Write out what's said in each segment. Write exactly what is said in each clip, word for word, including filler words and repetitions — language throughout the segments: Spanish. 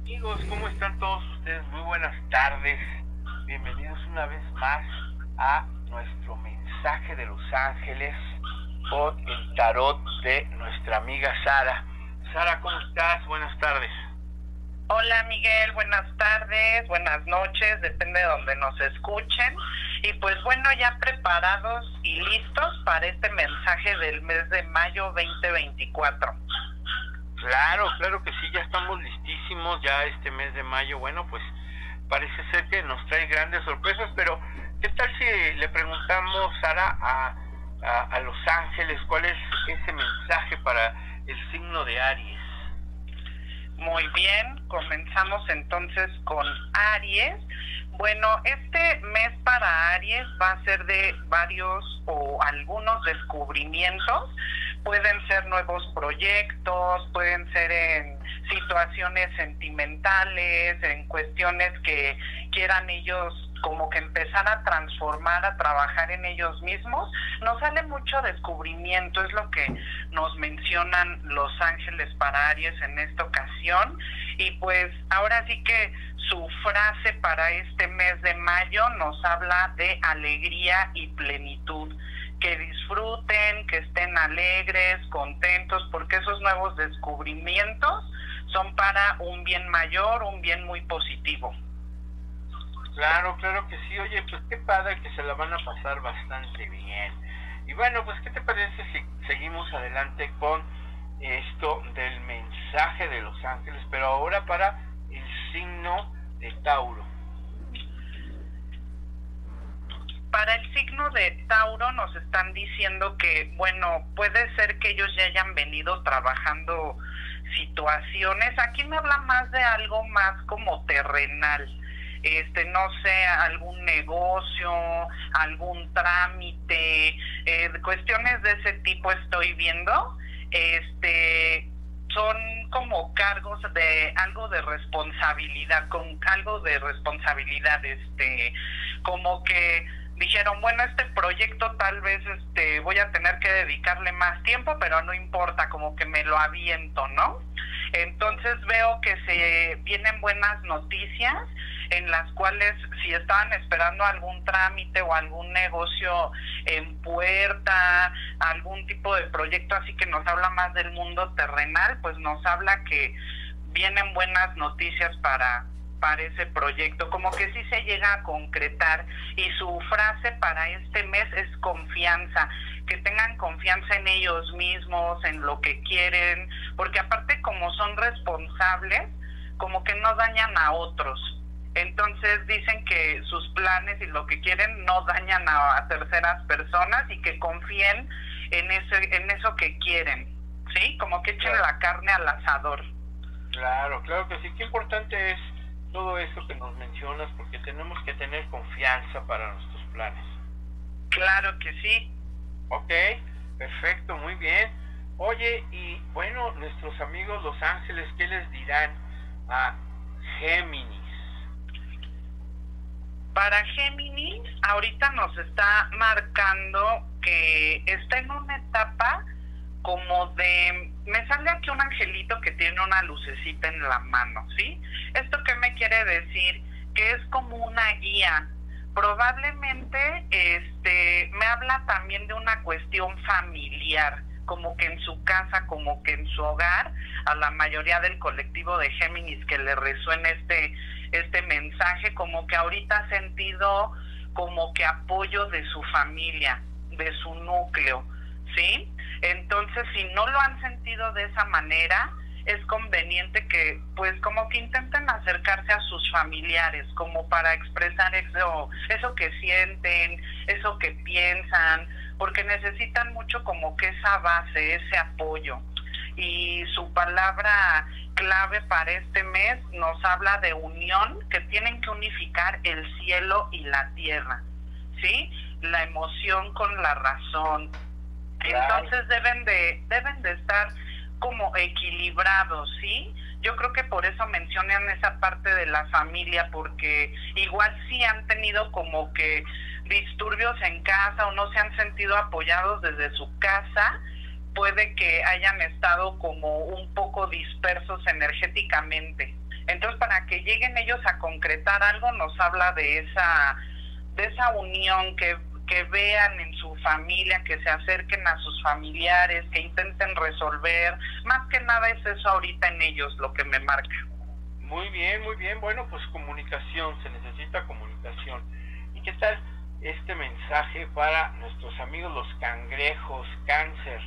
Amigos, ¿cómo están todos ustedes? Muy buenas tardes. Bienvenidos una vez más a nuestro mensaje de los ángeles con el tarot de nuestra amiga Sara. Sara, ¿cómo estás? Buenas tardes. Hola Miguel, buenas tardes, buenas noches, depende de donde nos escuchen. Y pues bueno, ya preparados y listos para este mensaje del mes de mayo veinte veinticuatro. Claro, claro que sí, ya estamos listísimos, ya este mes de mayo, bueno, pues parece ser que nos trae grandes sorpresas, pero ¿qué tal si le preguntamos, Sara, a, a, a los ángeles cuál es ese mensaje para el signo de Aries? Muy bien, comenzamos entonces con Aries. Bueno, este mes para Aries va a ser de varios o algunos descubrimientos. Pueden ser nuevos proyectos, pueden ser en situaciones sentimentales, en cuestiones que quieran ellos como que empezar a transformar, a trabajar en ellos mismos. Nos sale mucho descubrimiento, es lo que nos mencionan los ángeles para Aries en esta ocasión. Y pues ahora sí que su frase para este mes de mayo nos habla de alegría y plenitud. Que disfruten, que estén alegres, contentos, porque esos nuevos descubrimientos son para un bien mayor, un bien muy positivo. Claro, claro que sí. Oye, pues qué padre que se la van a pasar bastante bien. Y bueno, pues ¿qué te parece si seguimos adelante con esto del mensaje de los ángeles, pero ahora para el signo de Tauro? Para el signo de Tauro nos están diciendo que, bueno, puede ser que ellos ya hayan venido trabajando situaciones. Aquí me habla más de algo más como terrenal. Este, no sé, algún negocio, algún trámite, eh, cuestiones de ese tipo estoy viendo. Este, son como cargos de algo de responsabilidad, con algo de responsabilidad, este, como que dijeron, bueno, este proyecto tal vez este voy a tener que dedicarle más tiempo, pero no importa, como que me lo aviento, ¿no? Entonces veo que se vienen buenas noticias en las cuales si estaban esperando algún trámite o algún negocio en puerta, algún tipo de proyecto así que nos habla más del mundo terrenal, pues nos habla que vienen buenas noticias para para ese proyecto, como que sí se llega a concretar. Y su frase para este mes es confianza, que tengan confianza en ellos mismos, en lo que quieren, porque aparte como son responsables, como que no dañan a otros. Entonces dicen que sus planes y lo que quieren no dañan a, a terceras personas y que confíen en eso, en eso que quieren, ¿sí? Como que echen la carne al asador. Claro, claro que sí. Qué importante es todo eso que nos mencionas, porque tenemos que tener confianza para nuestros planes. Claro que sí. Ok, perfecto, muy bien. Oye, y bueno, nuestros amigos los ángeles, ¿qué les dirán a Géminis? Para Géminis, ahorita nos está marcando que está en una etapa como de, me sale aquí un angelito que tiene una lucecita en la mano, ¿sí? ¿Esto qué me quiere decir? Que es como una guía. Probablemente este me habla también de una cuestión familiar, como que en su casa, como que en su hogar, a la mayoría del colectivo de Géminis que le resuene este, este mensaje, como que ahorita ha sentido como que apoyo de su familia, de su núcleo, ¿sí? Entonces, si no lo han sentido de esa manera, es conveniente que, pues, como que intenten acercarse a sus familiares, como para expresar eso, eso que sienten, eso que piensan, porque necesitan mucho como que esa base, ese apoyo. Y su palabra clave para este mes nos habla de unión, que tienen que unificar el cielo y la tierra, ¿sí? La emoción con la razón. Entonces deben de deben de estar como equilibrados, ¿sí? Yo creo que por eso mencionan esa parte de la familia, porque igual sí han tenido como que disturbios en casa o no se han sentido apoyados desde su casa, puede que hayan estado como un poco dispersos energéticamente. Entonces, para que lleguen ellos a concretar algo, nos habla de esa, de esa unión, que, que vean en su familia, que se acerquen a sus familiares, que intenten resolver. Más que nada es eso ahorita en ellos lo que me marca. Muy bien, muy bien. Bueno, pues comunicación, se necesita comunicación. ¿Y qué tal este mensaje para nuestros amigos los cangrejos, cáncer?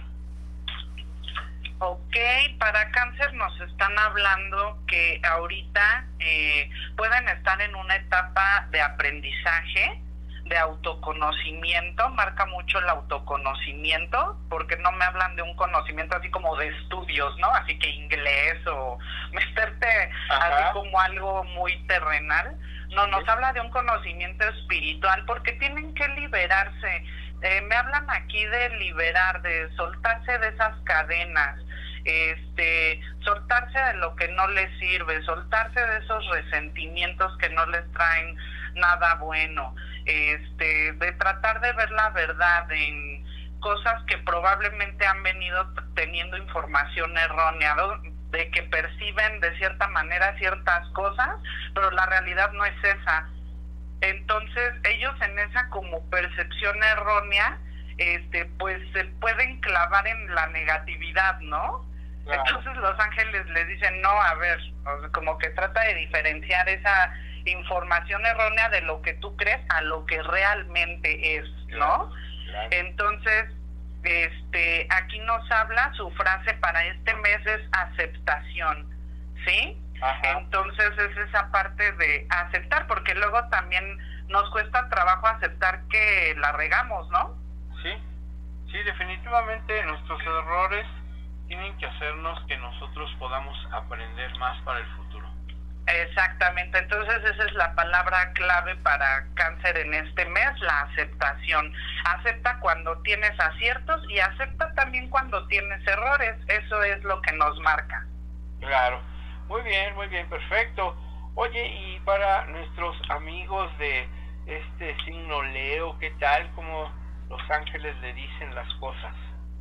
Ok, para cáncer nos están hablando que ahorita eh, pueden estar en una etapa de aprendizaje, de autoconocimiento. Marca mucho el autoconocimiento, porque no me hablan de un conocimiento así como de estudios, ¿no? Así que inglés o meterte así como algo muy terrenal. No, nos habla de un conocimiento espiritual, porque tienen que liberarse. Eh, me hablan aquí de liberar, de soltarse de esas cadenas, este, soltarse de lo que no les sirve, soltarse de esos resentimientos que no les traen nada bueno, este, de tratar de ver la verdad en cosas que probablemente han venido teniendo información errónea, ¿no? De que perciben de cierta manera ciertas cosas, pero la realidad no es esa. Entonces ellos en esa como percepción errónea, este, pues se pueden clavar en la negatividad, ¿no? Claro. Entonces los ángeles les dicen, no, a ver, como que trata de diferenciar esa información errónea de lo que tú crees a lo que realmente es, ¿no? Claro. Claro. Entonces, este, aquí nos habla, su frase para este mes es aceptación, ¿sí? Ajá. Entonces es esa parte de aceptar, porque luego también nos cuesta trabajo aceptar que la regamos, ¿no? Sí, sí, definitivamente nuestros errores tienen que hacernos que nosotros podamos aprender más para el futuro. Exactamente, entonces esa es la palabra clave para cáncer en este mes, la aceptación. Acepta cuando tienes aciertos y acepta también cuando tienes errores, eso es lo que nos marca. Claro, muy bien, muy bien, perfecto. Oye, y para nuestros amigos de este signo Leo, ¿qué tal? ¿Cómo los ángeles le dicen las cosas?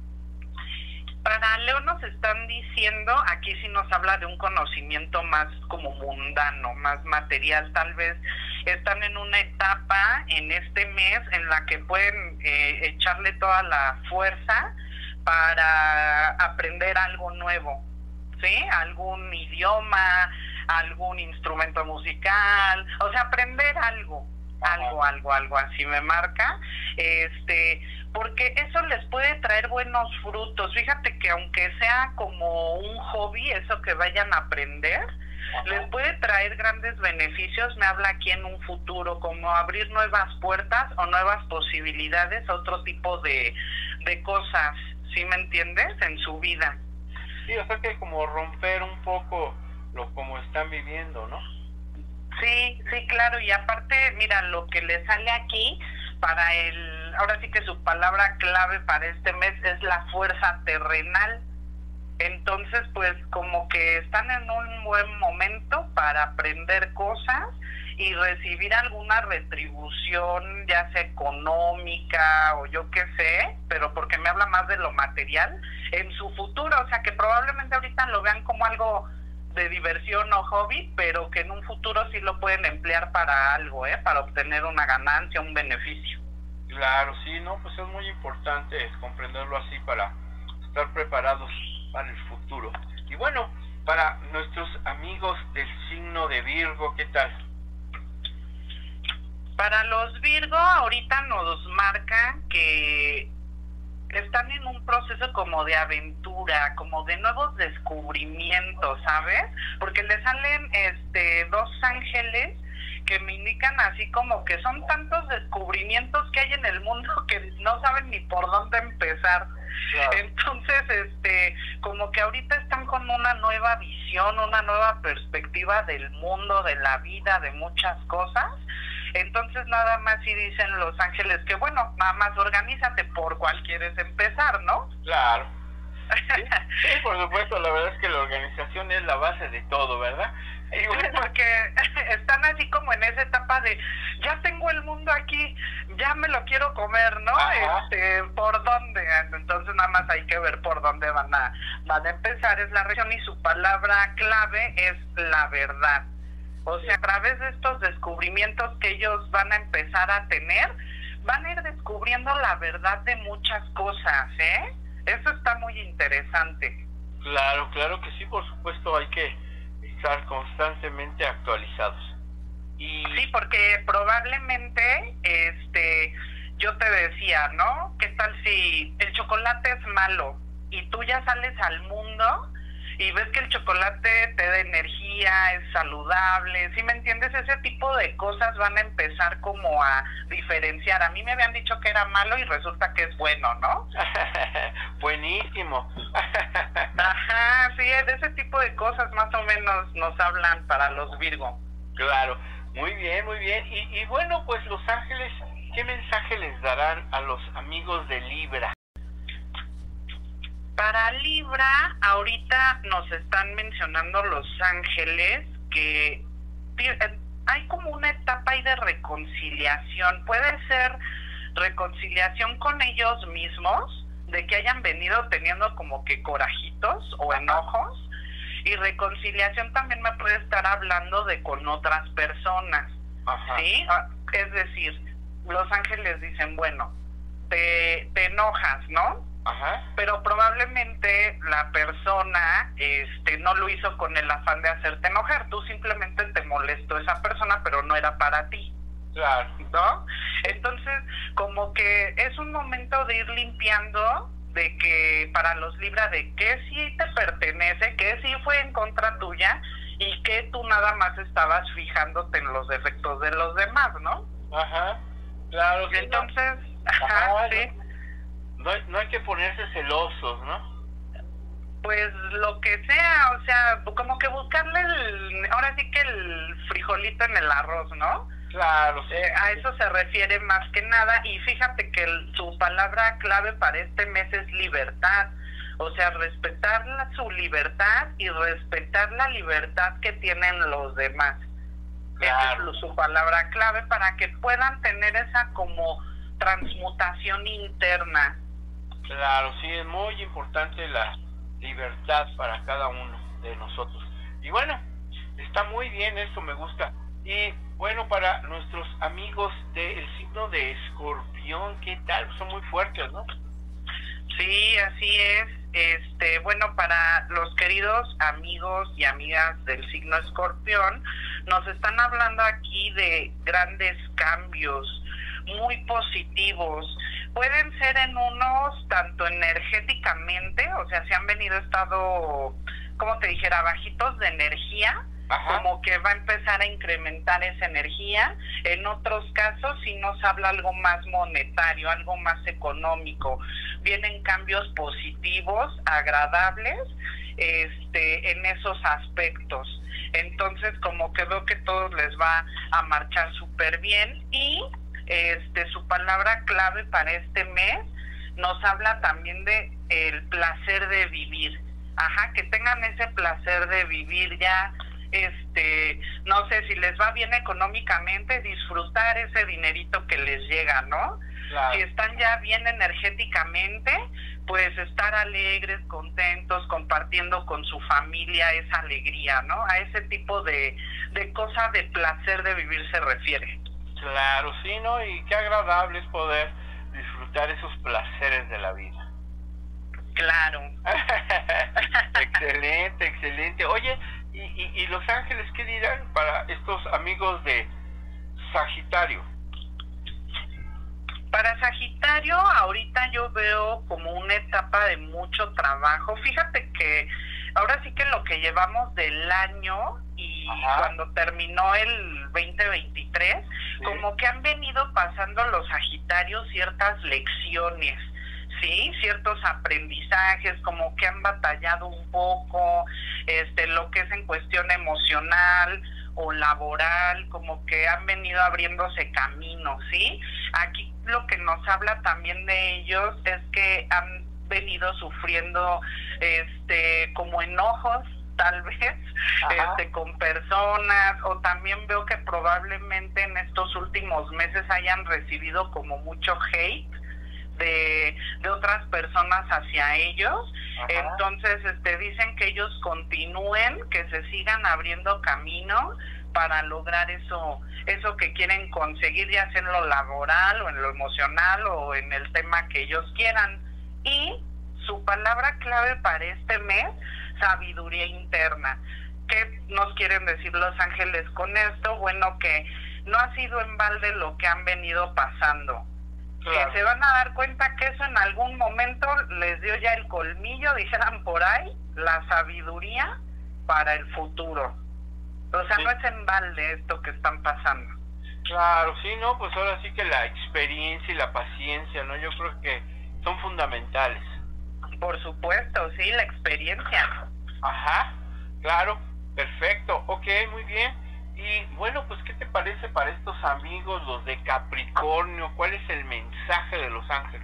Para Leo nos están diciendo, aquí sí nos habla de un conocimiento más como mundano, más material. Tal vez están en una etapa en este mes en la que pueden eh, echarle toda la fuerza para aprender algo nuevo, ¿sí? Algún idioma, algún instrumento musical, o sea, aprender algo. Algo, algo, algo así me marca, este, porque eso les puede traer buenos frutos. Fíjate que aunque sea como un hobby, eso que vayan a aprender, ajá, les puede traer grandes beneficios. Me habla aquí en un futuro, como abrir nuevas puertas o nuevas posibilidades, otro tipo de, de cosas, ¿sí me entiendes? En su vida. Sí, o sea que como romper un poco lo como están viviendo, ¿no? Sí, sí, claro, y aparte, mira, lo que le sale aquí para el, ahora sí que su palabra clave para este mes es la fuerza terrenal. Entonces, pues como que están en un buen momento para aprender cosas y recibir alguna retribución, ya sea económica o yo qué sé, pero porque me habla más de lo material, en su futuro, o sea que probablemente ahorita lo vean como algo de diversión o hobby, pero que en un futuro sí lo pueden emplear para algo, ¿eh? Para obtener una ganancia, un beneficio. Claro, sí, no, pues es muy importante comprenderlo así para estar preparados para el futuro. Y bueno, para nuestros amigos del signo de Virgo, ¿qué tal? Para los Virgo, ahorita nos marca que están en un proceso como de aventura, como de nuevos descubrimientos, ¿sabes? Porque le salen este dos ángeles que me indican así como que son tantos descubrimientos que hay en el mundo que no saben ni por dónde empezar. Claro. Entonces, este, como que ahorita están con una nueva visión, una nueva perspectiva del mundo, de la vida, de muchas cosas. Entonces nada más sí dicen los ángeles que bueno, nada más organízate por cuál quieres empezar, ¿no? Claro. Sí, sí, por supuesto, la verdad es que la organización es la base de todo, ¿verdad? Y bueno, porque están así como en esa etapa de ya tengo el mundo aquí, ya me lo quiero comer, ¿no? Ajá. Este, ¿por dónde? Entonces nada más hay que ver por dónde van a van a empezar. Es la región y su palabra clave es la verdad. O sea, a través de estos descubrimientos que ellos van a empezar a tener, van a ir descubriendo la verdad de muchas cosas, ¿eh? Eso está muy interesante. Claro, claro que sí, por supuesto, hay que estar constantemente actualizados. Y... Sí, porque probablemente, este, yo te decía, ¿no? ¿Qué tal si el chocolate es malo y tú ya sales al mundo y ves que el chocolate te da energía, es saludable? ¿Sí me entiendes? Ese tipo de cosas van a empezar como a diferenciar. A mí me habían dicho que era malo y resulta que es bueno, ¿no? Buenísimo. Ajá, sí, de ese tipo de cosas más o menos nos hablan para los Virgo. Claro, muy bien, muy bien. Y, y bueno, pues los ángeles, ¿qué mensaje les darán a los amigos de Libra? Para Libra, ahorita nos están mencionando los ángeles que hay como una etapa ahí de reconciliación. Puede ser reconciliación con ellos mismos, de que hayan venido teniendo como que corajitos o enojos, y reconciliación también me puede estar hablando de con otras personas. Ajá. ¿Sí? Es decir, los ángeles dicen, bueno, te, te enojas, ¿no? Ajá. Pero probablemente la persona este no lo hizo con el afán de hacerte enojar, tú simplemente te molestó esa persona, pero no era para ti. Claro. ¿No? Entonces, como que es un momento de ir limpiando, de que para los Libra, de que sí te pertenece, que sí fue en contra tuya y que tú nada más estabas fijándote en los defectos de los demás, ¿no? Ajá, claro. Y entonces, no. ajá, ajá, sí. No, no hay que ponerse celosos, ¿no? Pues lo que sea, o sea, como que buscarle el, ahora sí que el frijolito en el arroz, ¿no? Claro, sí. Eh, a eso se refiere más que nada, y fíjate que el, su palabra clave para este mes es libertad, o sea, respetar la, su libertad y respetar la libertad que tienen los demás. Claro. Esa es su palabra clave para que puedan tener esa como transmutación interna. Claro, sí, es muy importante la libertad para cada uno de nosotros. Y bueno, está muy bien, eso me gusta. Y bueno, para nuestros amigos del signo de Escorpión, ¿qué tal? Son muy fuertes, ¿no? Sí, así es. Este, bueno, para los queridos amigos y amigas del signo Escorpión, nos están hablando aquí de grandes cambios muy positivos. Pueden ser en unos tanto energéticamente, o sea, si han venido estado, como te dijera, bajitos de energía, ajá, como que va a empezar a incrementar esa energía. En otros casos sí nos habla algo más monetario, algo más económico. Vienen cambios positivos, agradables, este, en esos aspectos. Entonces, como que veo que todos les va a marchar súper bien. Y este, su palabra clave para este mes nos habla también de el placer de vivir. Ajá, que tengan ese placer de vivir ya. Este, no sé, si les va bien económicamente, disfrutar ese dinerito que les llega, ¿no? Claro. Si están ya bien energéticamente, pues estar alegres, contentos, compartiendo con su familia esa alegría, ¿no? A ese tipo de, de cosa de placer de vivir se refiere. Claro, sí, ¿no? Y qué agradable es poder disfrutar esos placeres de la vida. Claro. Excelente, excelente. Oye, ¿y, y, y los ángeles qué dirán para estos amigos de Sagitario? Para Sagitario, ahorita yo veo como una etapa de mucho trabajo. Fíjate que ahora sí que lo que llevamos del año y ajá, cuando terminó el veinte veintitrés, sí, como que han venido pasando los Sagitarios ciertas lecciones, sí, ciertos aprendizajes, como que han batallado un poco, este, lo que es en cuestión emocional o laboral, como que han venido abriéndose caminos, ¿sí? Aquí lo que nos habla también de ellos es que han venido sufriendo este como enojos tal vez, este, con personas, o también veo que probablemente en estos últimos meses hayan recibido como mucho hate de, de otras personas hacia ellos. Ajá. Entonces, este, dicen que ellos continúen, que se sigan abriendo camino para lograr eso, eso que quieren conseguir, ya sea en lo laboral o en lo emocional o en el tema que ellos quieran. Y su palabra clave para este mes, sabiduría interna. ¿Qué nos quieren decir los ángeles con esto? Bueno, que no ha sido en balde lo que han venido pasando. Claro. Que se van a dar cuenta que eso en algún momento les dio ya el colmillo, dijeran por ahí, la sabiduría para el futuro. O sea, sí. No es en balde esto que están pasando. Claro, sí, no, pues ahora sí que la experiencia y la paciencia, ¿no? Yo creo que son fundamentales. Por supuesto, sí, la experiencia. Ajá, claro, perfecto, ok, muy bien. Y bueno, pues ¿qué te parece para estos amigos, los de Capricornio? ¿Cuál es el mensaje de los ángeles?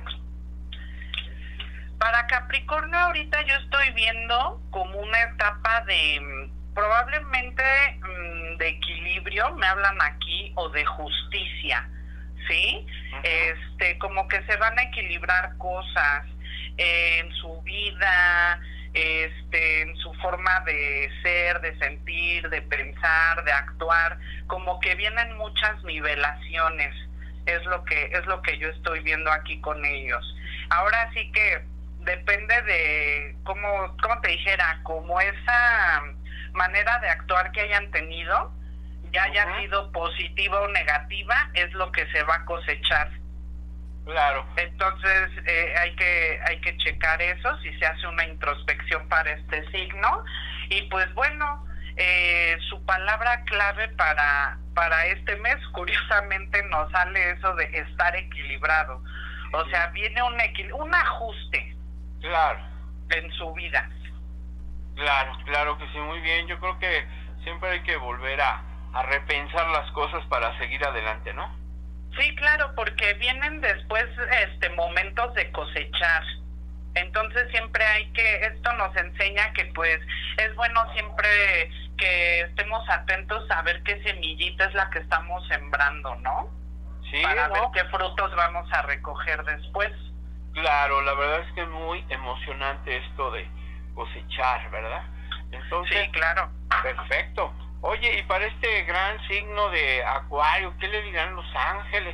Para Capricornio ahorita yo estoy viendo como una etapa de probablemente de equilibrio, me hablan aquí, o de justicia, ¿sí? Uh-huh. Este, como que se van a equilibrar cosas eh, en su vida, este, en su forma de ser, de sentir, de pensar, de actuar, como que vienen muchas nivelaciones, es lo que es lo que yo estoy viendo aquí con ellos. Ahora sí que depende de cómo, cómo te dijera, como esa manera de actuar que hayan tenido, ya haya uh-huh. sido positiva o negativa, es lo que se va a cosechar. Claro. Entonces eh, hay que hay que checar eso, si se hace una introspección para este signo. Y pues bueno, eh, su palabra clave para para este mes, curiosamente nos sale eso de estar equilibrado. O sí. sea, viene un equil- un ajuste. Claro. En su vida. Claro, claro que sí, muy bien. Yo creo que siempre hay que volver a, a repensar las cosas para seguir adelante, ¿no? Sí, claro, porque vienen después este momentos de cosechar. Entonces siempre hay que, esto nos enseña que pues es bueno siempre que estemos atentos a ver qué semillita es la que estamos sembrando, ¿no? Sí, para ¿no? ver qué frutos vamos a recoger después. Claro, la verdad es que es muy emocionante esto de cosechar, ¿verdad? Entonces, sí, claro. Perfecto. Oye, y para este gran signo de Acuario, ¿qué le dirán los ángeles?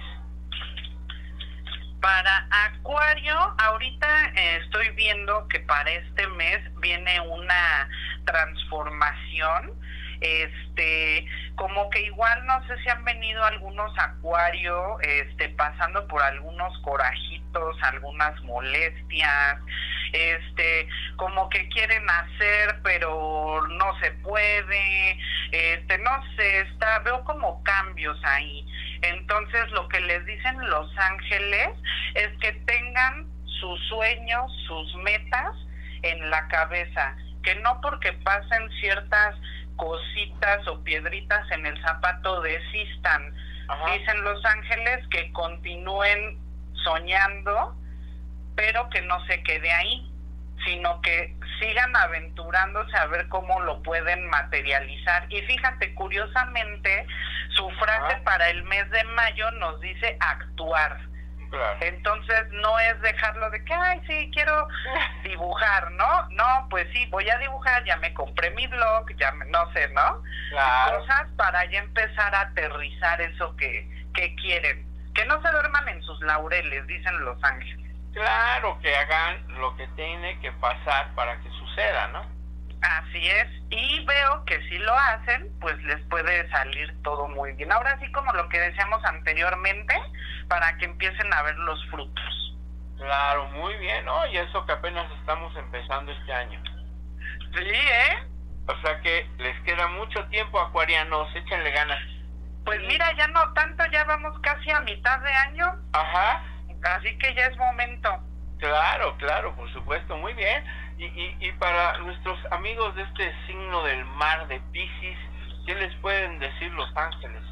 Para Acuario, ahorita eh, estoy viendo que para este mes viene una transformación, este, como que igual no sé si han venido algunos Acuario, este, pasando por algunos corajitos, algunas molestias, este, como que quieren hacer pero no se puede, este, no sé, está, veo como cambios ahí. Entonces lo que les dicen los ángeles es que tengan sus sueños, sus metas en la cabeza, que no porque pasen ciertas cositas o piedritas en el zapato desistan. Ajá. Dicen los ángeles que continúen soñando, pero que no se quede ahí, sino que sigan aventurándose a ver cómo lo pueden materializar. Y fíjate, curiosamente, su frase Ajá. para el mes de mayo nos dice actuar. Claro. Entonces no es dejarlo de que, ay, sí, quiero dibujar, ¿no? No, pues sí, voy a dibujar, ya me compré mi blog, ya me, no sé, ¿no? Claro. Cosas para ya empezar a aterrizar eso que, que quieren. Que no se duerman en sus laureles, dicen los ángeles. Claro, que hagan lo que tiene que pasar para que suceda, ¿no? Así es, y veo que si lo hacen, pues les puede salir todo muy bien. Ahora sí, como lo que decíamos anteriormente, para que empiecen a ver los frutos. Claro, muy bien, ¿no? Y eso que apenas estamos empezando este año. Sí, ¿eh? O sea que les queda mucho tiempo, acuarianos, échenle ganas. Pues sí. Mira, ya no tanto, ya vamos casi a mitad de año. Ajá. Así que ya es momento. Claro, claro, por supuesto, muy bien. Y, y, y para nuestros amigos de este signo del mar de Piscis, ¿qué les pueden decir los ángeles?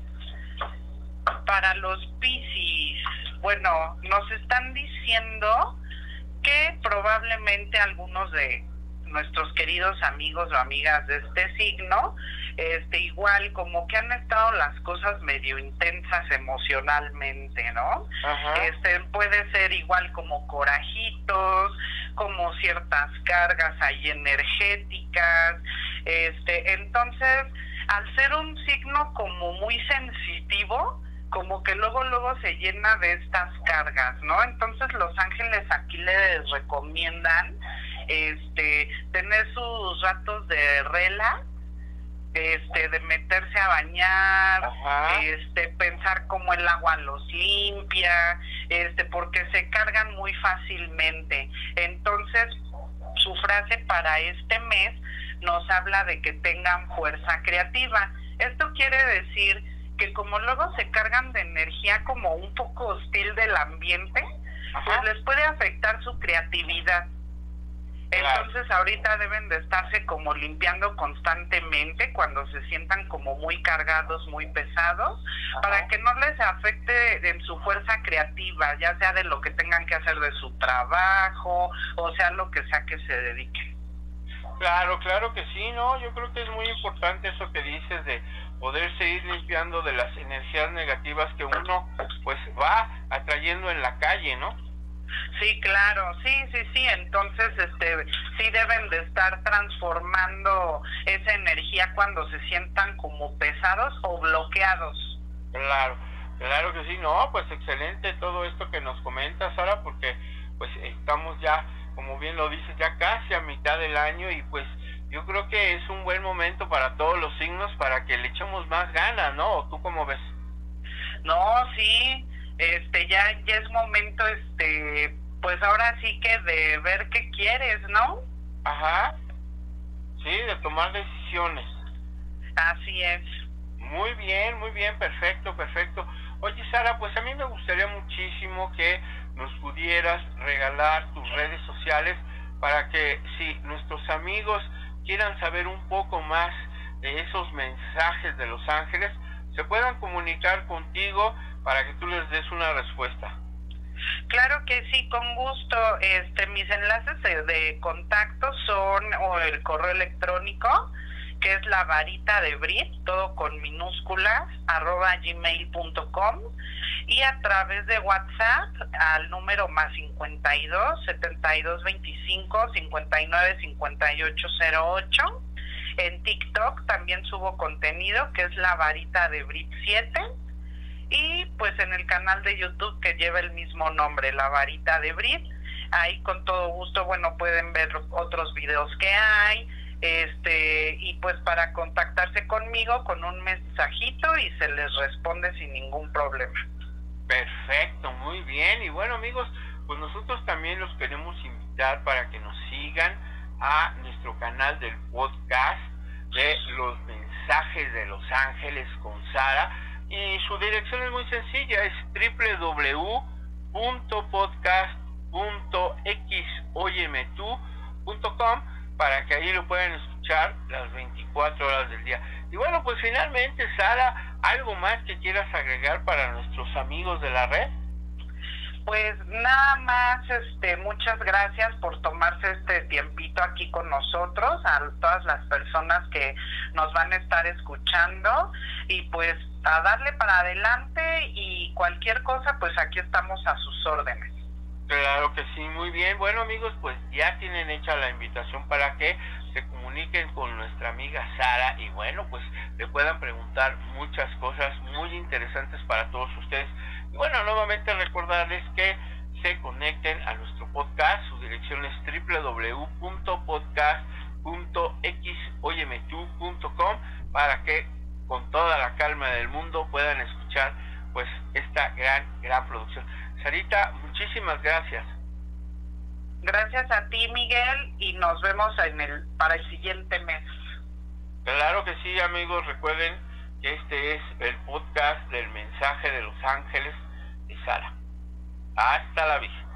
Para los Piscis, bueno, nos están diciendo que probablemente algunos de nuestros queridos amigos o amigas de este signo, este igual como que han estado las cosas medio intensas emocionalmente, ¿no? Ajá. Este puede ser igual como corajitos, como ciertas cargas ahí energéticas, este, entonces al ser un signo como muy sensitivo, como que luego luego se llena de estas cargas, ¿no? Entonces los ángeles aquí les recomiendan este tener sus ratos de relax, este de meterse a bañar, Ajá. este pensar cómo el agua los limpia, este porque se cargan muy fácilmente. Entonces su frase para este mes nos habla de que tengan fuerza creativa. Esto quiere decir que como luego se cargan de energía como un poco hostil del ambiente, Ajá. pues les puede afectar su creatividad. Claro. Entonces ahorita deben de estarse como limpiando constantemente cuando se sientan como muy cargados, muy pesados, Ajá. para que no les afecte en su fuerza creativa, ya sea de lo que tengan que hacer de su trabajo, o sea lo que sea que se dediquen. Claro, claro que sí, ¿no? Yo creo que es muy importante eso que dices de poderse ir limpiando de las energías negativas que uno pues va atrayendo en la calle, ¿no? Sí, claro, sí, sí, sí, entonces este sí deben de estar transformando esa energía cuando se sientan como pesados o bloqueados. Claro, claro que sí, no, pues excelente todo esto que nos comentas, Sara, porque pues estamos ya, como bien lo dices, ya casi a mitad del año y pues yo creo que es un buen momento para todos los signos para que le echemos más ganas, ¿no? ¿O tú cómo ves? No, sí, este ya ya es momento, este pues ahora sí que de ver qué quieres, ¿no? Ajá, sí, de tomar decisiones. Así es. Muy bien, muy bien, perfecto, perfecto. Oye, Sara, pues a mí me gustaría muchísimo que nos pudieras regalar tus redes sociales para que si nuestros amigos quieran saber un poco más de esos mensajes de los ángeles, se puedan comunicar contigo para que tú les des una respuesta. Claro que sí, con gusto. Este, mis enlaces de, de contacto son o el correo electrónico, que es la varita de Brit, todo con minúsculas, arroba gmail punto com, y a través de WhatsApp al número más cincuenta y dos, setenta y dos veinticinco, cincuenta y nueve cincuenta y ocho cero ocho. En TikTok también subo contenido, que es la varita de Brit siete. Y pues en el canal de YouTube que lleva el mismo nombre, La Varita de Brit, ahí con todo gusto, bueno, pueden ver otros videos que hay, este y pues para contactarse conmigo con un mensajito y se les responde sin ningún problema. Perfecto, muy bien. Y bueno, amigos, pues nosotros también los queremos invitar para que nos sigan a nuestro canal del podcast de los mensajes de los ángeles con Sara. Y su dirección es muy sencilla, es doble u doble u doble u punto podcast punto xoyemetú punto com, para que ahí lo puedan escuchar las veinticuatro horas del día. Y bueno, pues finalmente, Sara, ¿algo más que quieras agregar para nuestros amigos de la red? Pues nada más, este, muchas gracias por tomarse este tiempito aquí con nosotros, a todas las personas que nos van a estar escuchando, y pues a darle para adelante, y cualquier cosa, pues aquí estamos a sus órdenes. Claro que sí, muy bien. Bueno, amigos, pues ya tienen hecha la invitación para que se comuniquen con nuestra amiga Sara y bueno, pues le puedan preguntar muchas cosas muy interesantes para todos ustedes. Y bueno, nuevamente recordarles que se conecten a nuestro podcast. Su dirección es doble u doble u doble u punto podcast punto xoyemetú punto com, para que con toda la calma del mundo puedan escuchar pues esta gran, gran producción. Sarita, muchísimas gracias. Gracias a ti, Miguel, y nos vemos en el para el siguiente mes. Claro que sí, amigos, recuerden que este es el podcast del mensaje de los ángeles de Sara. Hasta la vista.